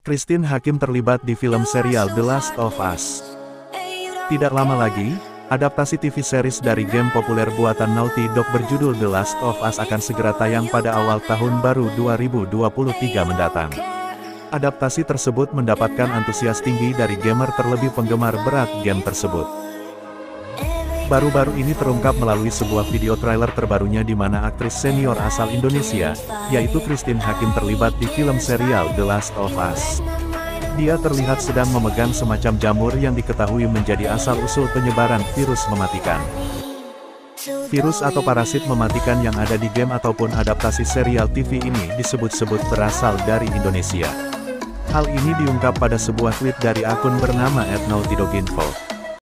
Christine Hakim terlibat di film serial The Last of Us. Tidak lama lagi, adaptasi TV series dari game populer buatan Naughty Dog berjudul The Last of Us akan segera tayang pada awal tahun baru 2023 mendatang. Adaptasi tersebut mendapatkan antusias tinggi dari gamer terlebih penggemar berat game tersebut. Baru-baru ini terungkap melalui sebuah video trailer terbarunya di mana aktris senior asal Indonesia, yaitu Christine Hakim terlibat di film serial The Last of Us. Dia terlihat sedang memegang semacam jamur yang diketahui menjadi asal-usul penyebaran virus mematikan. Virus atau parasit mematikan yang ada di game ataupun adaptasi serial TV ini disebut-sebut berasal dari Indonesia. Hal ini diungkap pada sebuah tweet dari akun bernama @naughtydog.info.